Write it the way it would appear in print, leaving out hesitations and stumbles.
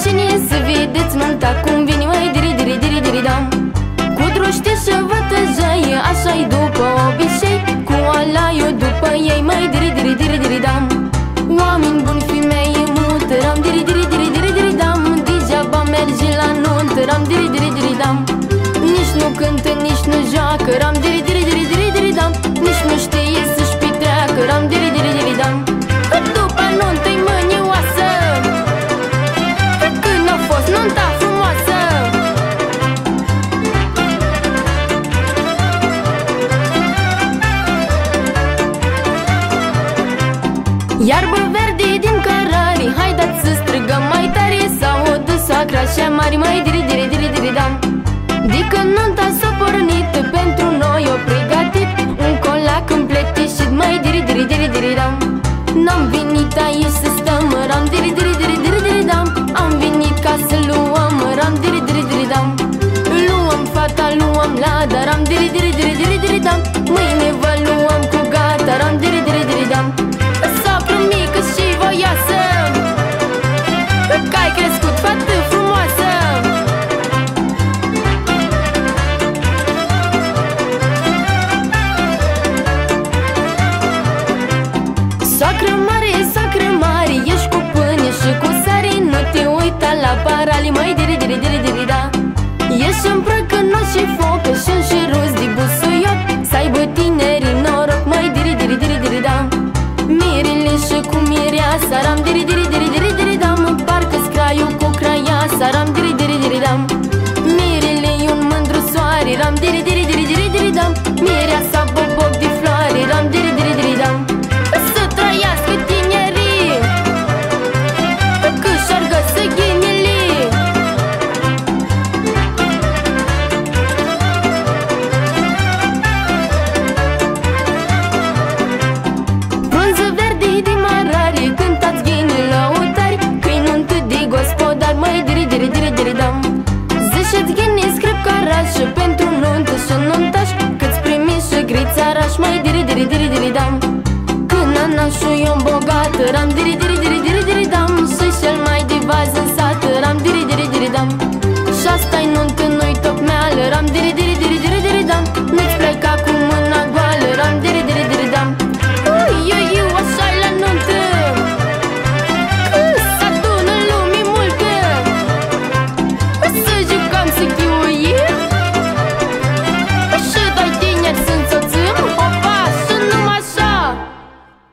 mașini să vedeți nunta cum vine, mai diri-diri-diri-diri-dam. Cu druște și vătăjăi, așa-i după obicei, cu alaiul după ei, mai diri-diri-diri-diri-dam. Oameni buni, femei mult, ram diri-diri-diri-diri-diri-dam. Degeaba mergi la nuntă, ram diri-diri-diri-dam. Nici nu cântă, nici nu joacă, ram diri-diri-diri-diri-diri-dam. Nici nu știe să-și petreacă, ram diri-diri-diri-dam. Că după nuntă-i mânioasă, că când a fost nunta frumoasă. Iarbă verde din Carari, haideți să strigăm mai tare, să audă soacra așa mari, mai diri-diri-diri-diri-dam. De când nunta s-a pornit, pentru noi o pregătit un colac împleteșit, mai diri-diri-diri-diri-dam. N-am venit aici să stăm, ram diri-diri-diri-diri-diri-dam. Am venit ca să luăm, ram diri-diri-diri-dam. Luăm fata, luăm lada, ram diri-diri-diri-diri-diri-dam. Mâine vă luăm cu gata, ram diri-diri-diri-dam. Soacră mică și voioasă, că ai crescut fată frumoasă. Soacră mare, ești cu pâine și cu sare, nu te uita la parali, mai diri-diri-diri-diri-da. Ești îmbrăcănos și focășân și rus de busuioc, să aibă tinerii noroc, mai diri-diri-diri-diri-da. Mirele și cu mireasa, ram diri-diri-diri-diri-diri-dam. Parcă-s craiul cu craiasa, ram diri-diri-diri-dam. Mirele-i un mândru soare, ram diri-diri-diri-diri-diri-dam. Mireasa boboc de floare, ram diri-diri-diri-dam. Să trăiască tinerii, că șargă să ghinele. Frunză verde de marare, cântați ghine lăutari, că-i nuntă de gospodar, mai diri-diri-diri-diri-dam. Ziceți ghine scrip caraș, pentru nuntă și nuntaș, câți primi și grițaraș, mai diri-diri-diri-diri-dam. Când anașul e un bogat, ram diri-diri